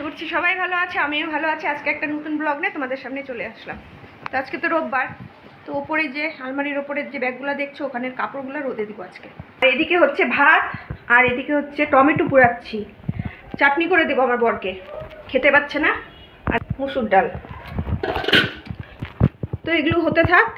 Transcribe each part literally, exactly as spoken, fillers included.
করছি সবাই ভালো আছে, আমিও ভালো আছি। আজকে একটা নতুন ব্লগ নিয়ে তোমাদের সামনে চলে আসলাম। তো আজকে তো রোববার, তো ওপরে যে আলমারির ওপরের যে ব্যাগগুলো দেখছো ওখানের কাপড়গুলো রোদে দিব আজকে। আর এদিকে হচ্ছে ভাত, আর এদিকে হচ্ছে টমেটো পোড়াচ্ছি, চাটনি করে দেবো আমার বরকে, খেতে পাচ্ছে না। আর মুসুর ডাল, তো এগুলো হতে থাক।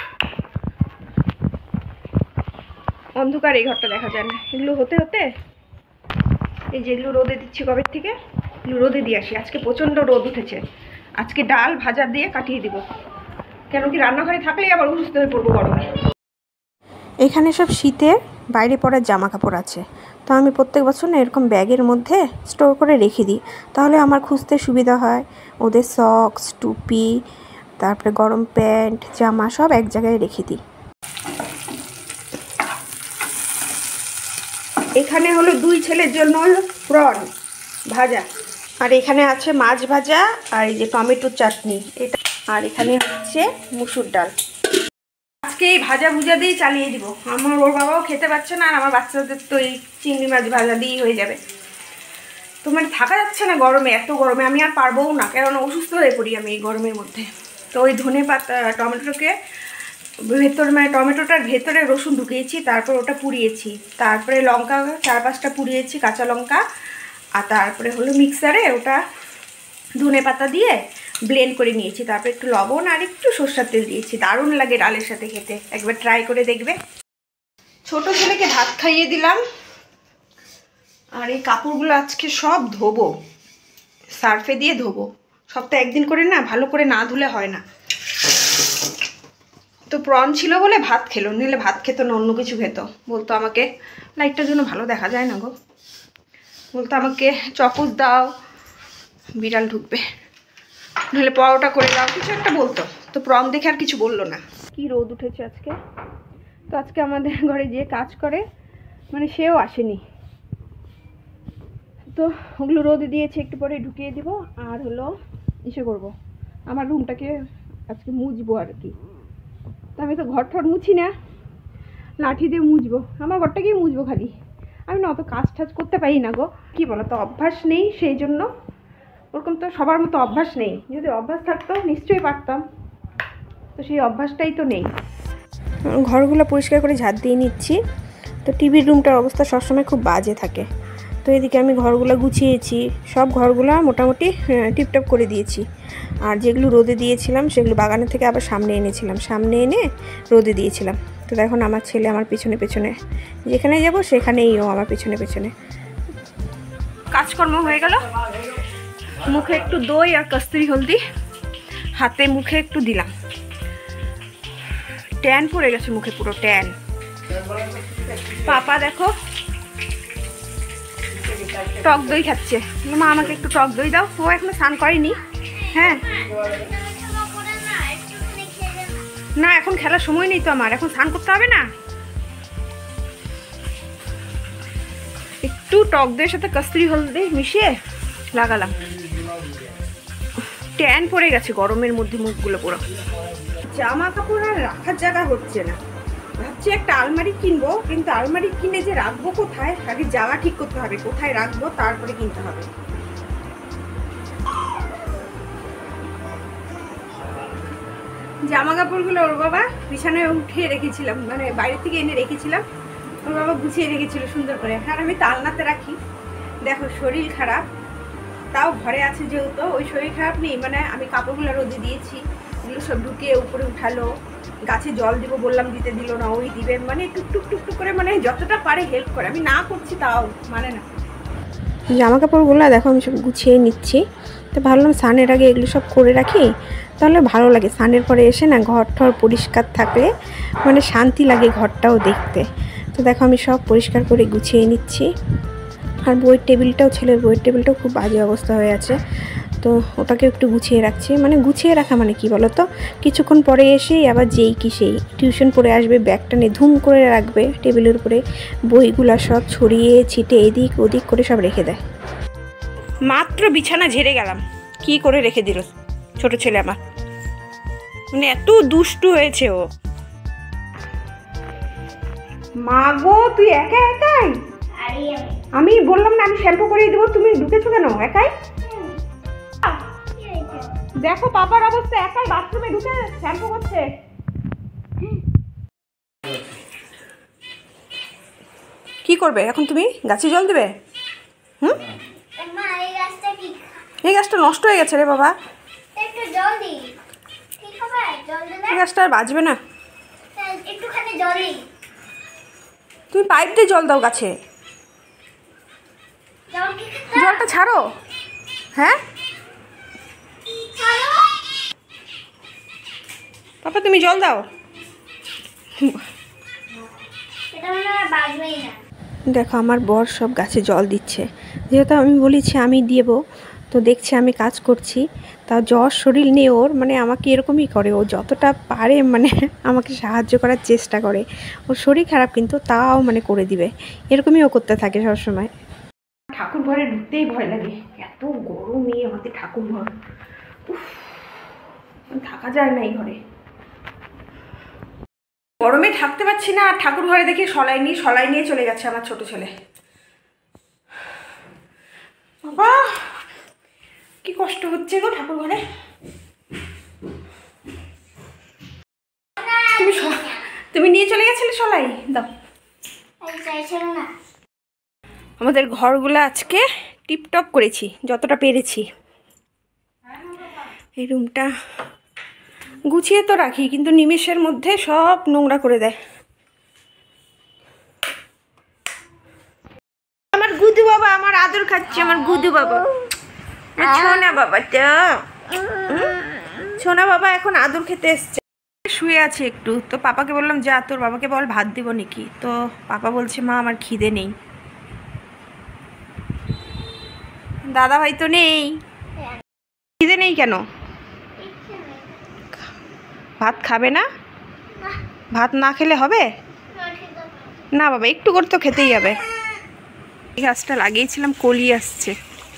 অন্ধকার, এই ঘরটা দেখা যায় না। এগুলো হতে হতে এই যেগুলো রোদে দিচ্ছি কবের থেকে, এগুলো রোদে দিয়ে আসি। আজকে প্রচণ্ড রোদ উঠেছে, আজকে ডাল ভাজা দিয়ে কাটিয়ে দিব, কেন কি রান্নাঘরে থাকলেই আবার অসুস্থ হয়ে পড়বো গরমে। এখানে সব শীতের বাইরে পরার জামা কাপড় আছে, তো আমি প্রত্যেক বছর না এরকম ব্যাগের মধ্যে স্টোর করে রেখে দিই, তাহলে আমার খুঁজতে সুবিধা হয়। ওদের সক্স, টুপি, তারপরে গরম প্যান্ট, জামা সব এক জায়গায় রেখে দিই। এখানে হলো দুই ছেলের জন্য প্রন ভাজা, আর এখানে আছে মাছ ভাজা, আর এই যে টমেটোর চাটনি এটা, আর এখানে হচ্ছে মুসুর ডাল। আজকে এই ভাজা ভুজা দিয়েই চালিয়ে দিব। আমার ওর বাবাও খেতে পারছে না, আর আমার বাচ্চাদের তো এই চিংড়ি মাছ ভাজা দিয়েই হয়ে যাবে। তো মানে থাকা যাচ্ছে না গরমে, এত গরমে আমি আর পারবও না, কারণ অসুস্থ হয়ে পড়ি আমি এই গরমের মধ্যে। তো ওই ধনে পাতা টমেটোকে ভেতরে, মানে টমেটোটার ভেতরে রসুন ঢুকিয়েছি, তারপর ওটা পুড়িয়েছি, তারপরে লঙ্কা চার পাঁচটা পুড়িয়েছি, কাঁচা লঙ্কা, আর তারপরে হলো মিক্সারে ওটা ধনে পাতা দিয়ে ব্লেন্ড করে নিয়েছি, তারপর একটু লবণ আর একটু সরষের তেল দিয়েছি। দারুণ লাগে ডালের সাথে খেতে, একবার ট্রাই করে দেখবে। ছোট ছেলেকে ভাত খাইয়ে দিলাম, আর এই কাপড়গুলো আজকে সব ধোবো, সার্ফে দিয়ে ধোবো। সপ্তাহে একদিন করে না, ভালো করে না ধুলে হয় না। তো প্রন ছিল বলে ভাত খেলো, নিলে ভাত খেত না, অন্য কিছু খেত। বলতো আমাকে, লাইটটার জন্য ভালো দেখা যায় না গো, বলতো আমাকে চকোস দাও, বিড়াল ঢুকবে, নাহলে পরোটা করে দাও, কিছু একটা বলতো। তো প্রন দেখে আর কিছু বললো না। কি রোদ উঠেছে আজকে। তো আজকে আমাদের ঘরে যে কাজ করে, মানে সেও আসেনি, তো ওগুলো রোদে দিয়েছে, একটু পরে ঢুকিয়ে দিব। আর হলো ইসে করবো, আমার রুমটাকে আজকে মুছবো আর কি। তো আমি তো ঘর ঠর মুছি না, লাঠি দিয়ে মুছবো, আমার ঘরটাকেই মুছবো খালি। আমি না অত কাজ টাজ করতে পারি না গো, কী বলো তো, অভ্যাস নেই, সেই জন্য। ওরকম তো সবার মতো অভ্যাস নেই, যদি অভ্যাস থাকতো নিশ্চয়ই পারতাম, তো সেই অভ্যাসটাই তো নেই। ঘরগুলো পরিষ্কার করে ঝাড় দিয়ে নিচ্ছি। তো টিভির রুমটার অবস্থা সবসময় খুব বাজে থাকে, তো এদিকে আমি ঘরগুলো গুছিয়েছি, সব ঘরগুলো মোটামুটি টিপটপ করে দিয়েছি। আর যেগুলো রোদে দিয়েছিলাম সেগুলো বাগানের থেকে আবার সামনে এনেছিলাম, সামনে এনে রোদে দিয়েছিলাম। তো এখন আমার ছেলে আমার পেছনে পেছনে, যেখানে যাব সেখানেই ও আমার পেছনে পেছনে। কাজকর্ম হয়ে গেল, মুখে একটু দই আর কস্তুরি হলদি হাতে মুখে একটু দিলাম, ট্যান পড়ে গেছে মুখে, পুরো ট্যান। পাপা দেখো টক দই খাচ্ছে, মা আমাকে একটু টক দই দাও। ও এখনো স্নান করেনি। হ্যাঁ না, এখন খেলার সময় নেই তো আমার, এখন স্নান করতে হবে না। একটু টক দইয়ের সাথে কস্তুরি হলদি মিশিয়ে লাগালাম, ট্যান পড়ে গেছে গরমের মধ্যে মুখগুলো পুরো। জামা কাপড় আর রাখার জায়গা হচ্ছে না, ভাবছি একটা আলমারি কিনবো, কিন্তু আলমারি কিনে যে রাখবো কোথায়, আগে জায়গা ঠিক করতে হবে কোথায় রাখবো, তারপরে কিনতে হবে। জামা কাপড়গুলো ওর বাবা বিছানায় উঠিয়ে রেখেছিলাম, মানে বাইরে থেকে এনে রেখেছিলাম, ওর বাবা গুছিয়ে রেখেছিল সুন্দর করে। আর আমি তালনাতে রাখি, দেখো শরীর খারাপ, তাও ঘরে আছে যেহেতু, ওই শরীর খারাপ নেই, মানে আমি কাপড়গুলো রোদে দিয়েছি, এগুলো সব ঢুকিয়ে উপরে উঠালো, গাছে জল দিব বললাম, দিতে দিল না, ওই দিবে, মানে টুকটুক টুকটুক করে, মানে যতটা পারে হেল্প করে। আমি না করছি তাও মানে না। জামা কাপড়গুলো দেখো আমি সব গুছিয়ে নিচ্ছি, তো ভাবলাম স্নানের আগে এগুলো সব করে রাখি, তাহলে ভালো লাগে। স্নানের পরে এসে না ঘর ঠর পরিষ্কার থাকলে মানে শান্তি লাগে ঘরটাও দেখতে। তো দেখো আমি সব পরিষ্কার করে গুছিয়ে নিচ্ছি। আর বইয়ের টেবিলটাও, ছেলের বইয়ের টেবিলটাও খুব বাজে অবস্থা হয়ে আছে, তো ওটাকে একটু গুছিয়ে রাখছি। মানে গুছিয়ে রাখা মানে কি বলো তো, কিছুক্ষণ পরে এসেই আবার যেই কি সেই টিউশন পড়ে আসবে, ব্যাগটা নিয়ে ধুম করে রাখবে টেবিলের উপরে, বইগুলো সব ছড়িয়ে ছিটে এদিক ওদিক করে সব রেখে দেয়। মাত্র বিছানা ঝেড়ে গেলাম, কি করে রেখে দিল ছোট ছেলে আমার, মানে এত দুষ্টু হয়েছে ও। মা গো তুই একা একাই, আমি বললাম না আমি শ্যাম্পু করিয়ে দেবো, তুমি ঢুকেছো কেন একাই? দেখো পাপার অবস্থা, একাই বাথরুমে ঢুকে শ্যাম্পু করছে। কি করবে এখন তুমি? গাছে জল দেবে? হুম, এই গাছটা নষ্ট হয়ে গেছে রে বাবা, এই গাছটা আর বাঁচবে না। তুমি পাইপ দিয়ে জল দাও গাছে, জলটা ছাড়ো। হ্যাঁ পাপা তুমি জল দাও। দেখো আমার বর সব গাছে জল দিচ্ছে, যেহেতু আমি বলেছি আমি দেবো, তো দেখছি আমি কাজ করছি, তা জ্বর শরীর নিয়ে ওর মানে আমাকে এরকমই করে, ও যতটা পারে মানে আমাকে সাহায্য করার চেষ্টা করে। ওর শরীর খারাপ কিন্তু তাও মানে করে দিবে, এরকমই ও করতে থাকে সবসময়। ঠাকুর ঘরে ঢুকতেই ভয় লাগে, এত গরমে আমাদের ঠাকুর ঘর, থাকা যায় না এই ঘরে, গরমে থাকতে পারছি না। আর ঠাকুর ঘরে দেখি সলাই নিয়ে সলাই নিয়ে চলে গেছে আমার ছোট ছেলে। বাবা কি কষ্ট হচ্ছে গো ঠাকুর ঘরে। তুমি তুমি নিয়ে চলে গেছিলে সলাই দাও। আমাদের ঘরগুলো আজকে টিপটপ করেছি যতটা পেরেছি। এই রুমটা গুছিয়ে তো রাখি, কিন্তু নিমেষের মধ্যে সব নোংরা করে দেয়। আমার গুদু বাবা আমার আদর খাচ্ছে, আমার গুদু বাবা, সোনা বাবা, তো সোনা বাবা এখন আদর খেতে এসছে। শুয়ে আছে একটু, তো পাপাকে বললাম যা তোর বাবাকে বল ভাত দিব নাকি, তো পাপা বলছে মা আমার খিদে নেই। দাদা ভাই তো নেই, খিদে নেই কেন? ভাত খাবে না? ভাত না খেলে হবে না বাবা, একটু করে তো খেতেই হবে। এই গাছটা লাগিয়েছিলাম, কলি আসছে।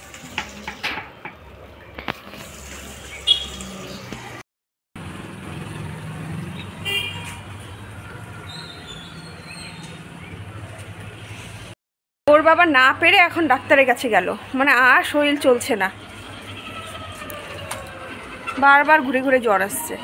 ওর বাবা না পেরে এখন ডাক্তারের কাছে গেল, মানে আর শরীর চলছে না, বারবার ঘুরে ঘুরে জ্বর আসছে।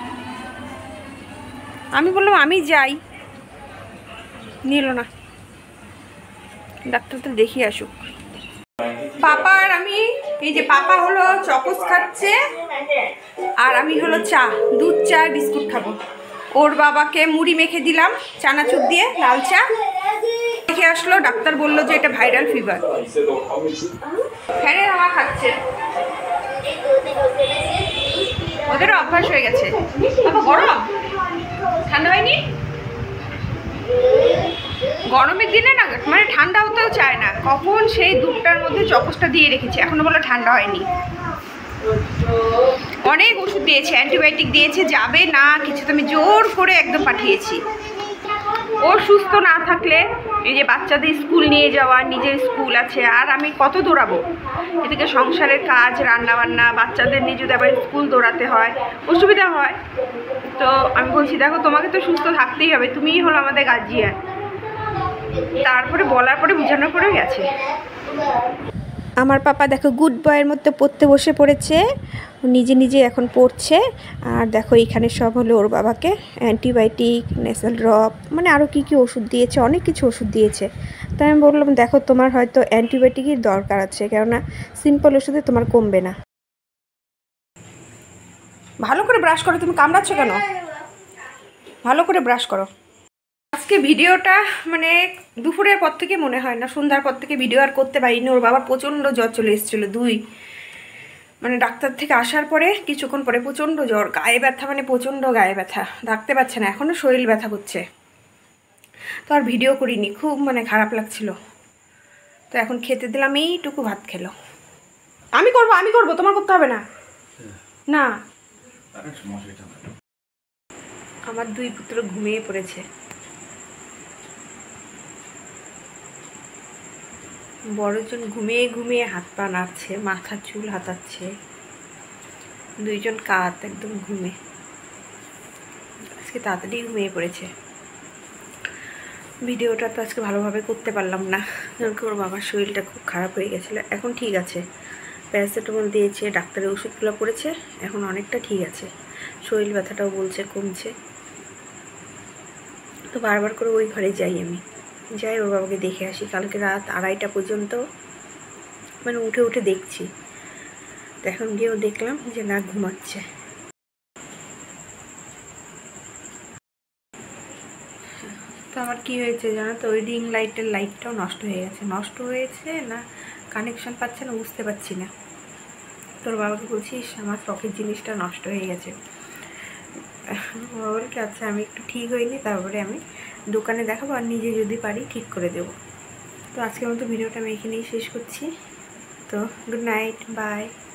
আমি বললাম আমি যাই, নিল না, ডাক্তার তো দেখিয়ে আসুক। পাপা আর আমি, এই যে পাপা হলো চকোস খাচ্ছে আর আমি হলো চা, দুধ চা আর বিস্কুট খাবো। ওর বাবাকে মুড়ি মেখে দিলাম চানাচুর দিয়ে, লাল চা দেখে আসলো, ডাক্তার বললো যে এটা ভাইরাল ফিভার। ফ্যানের হাওয়া খাচ্ছে, ওদেরও অভ্যাস হয়ে গেছে। বাবা গরম, ঠান্ডা হয়নি? গরমের দিনে না মানে ঠান্ডা হতেও চায় না, কখন সেই দুধটার মধ্যে চকসটা দিয়ে রেখেছি, এখনো বলো ঠান্ডা হয়নি। অনেক ওষুধ দিয়েছে, অ্যান্টিবায়োটিক দিয়েছে, যাবে না কিছু, তো আমি জোর করে একদম পাঠিয়েছি। ও সুস্থ না থাকলে এই যে বাচ্চাদের স্কুল নিয়ে যাওয়া, নিজের স্কুল আছে, আর আমি কত দৌড়াবো, এদিকে সংসারের কাজ, রান্নাবান্না, বাচ্চাদের নিয়ে যদি আবার স্কুল দৌড়াতে হয় অসুবিধা হয়। তো আমি বলছি দেখো তোমাকে তো সুস্থ থাকতেই হবে, তুমিই হলো আমাদের গার্জিয়ান। তারপরে বলার পরে বোঝানোর পরেও গেছে। আমার পাপা দেখো গুড বয়ের মধ্যে পড়তে বসে পড়েছে, নিজে নিজে এখন পড়ছে। আর দেখো এখানে সব হলো ওর বাবাকে অ্যান্টিবায়োটিক, নেসাল ড্রপ, মানে আরও কী কী ওষুধ দিয়েছে, অনেক কিছু ওষুধ দিয়েছে। তাই আমি বললাম দেখো তোমার হয়তো অ্যান্টিবায়োটিকই দরকার আছে, কেননা সিম্পল ওষুধে তোমার কমবে না। ভালো করে ব্রাশ করো, তুমি কামড়াচ্ছ কেন? ভালো করে ব্রাশ করো। আজকে ভিডিওটা মানে দুপুরের পর থেকে মনে হয় না, সন্ধ্যার পর থেকে ভিডিও আর করতে পারিনি। ওর বাবার প্রচণ্ড জ্বর চলে এসেছিলো, দুই মানে ডাক্তার থেকে আসার পরে কিছুক্ষণ পরে প্রচণ্ড জ্বর, গায়ে ব্যথা, মানে প্রচণ্ড গায়ে ব্যথা, থাকতে পারছে না, এখনও শরীর ব্যথা করছে। তো আর ভিডিও করিনি, খুব মানে খারাপ লাগছিল। তো এখন খেতে দিলাম, এইটুকু ভাত খেলো। আমি করবো আমি করবো তোমার করতে হবে না। না আমার দুই পুত্র ঘুমিয়ে পড়েছে, বড়জন ঘুমিয়ে ঘুমিয়ে হাত পা নাড়ছে, মাথা চুল হাতাচ্ছে, দুইজন কাত একদম ঘুমে, আজকে তাড়াতাড়ি ঘুমিয়ে পড়েছে। ভিডিওটা তো আজকে ভালোভাবে করতে পারলাম না, কারণ ওর বাবার শরীরটা খুব খারাপ হয়ে গেছিলো, এখন ঠিক আছে, প্যারাসিটামল দিয়েছে, ডাক্তারের ওষুধগুলো পড়েছে, এখন অনেকটা ঠিক আছে, শরীর ব্যথাটাও বলছে কমছে। তো বারবার করে ওই ঘরে যাই, আমি যাই ওর বাবাকে দেখে আসি। কালকে রাত আড়াইটা পর্যন্ত মানে উঠে উঠে দেখছি। তো এখন গিয়েও দেখলাম যে না, ঘুমাচ্ছে। তো আমার কি হয়েছে জানো তো, ওই রিং লাইটের লাইটটাও নষ্ট হয়ে গেছে। নষ্ট হয়েছে না কানেকশন পাচ্ছে না বুঝতে পারছি না। তোর বাবাকে বলছিস আমার শখের জিনিসটা নষ্ট হয়ে গেছে। বাবা বলে কি আচ্ছা আমি একটু ঠিক হইনি, তারপরে আমি দোকানে দেখাবো, আর নিজে যদি পারি ঠিক করে দেবো। তো আজকের মতো ভিডিওটা আমি এখানেই শেষ করছি। তো গুড নাইট, বাই।